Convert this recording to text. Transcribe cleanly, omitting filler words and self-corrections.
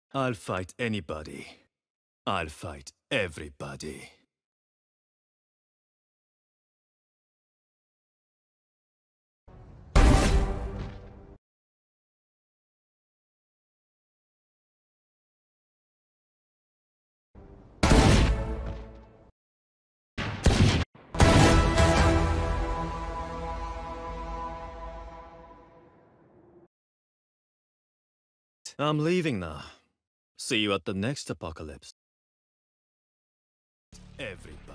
I'll fight anybody. I'll fight everybody. I'm leaving now. See you at the next apocalypse. Everybody.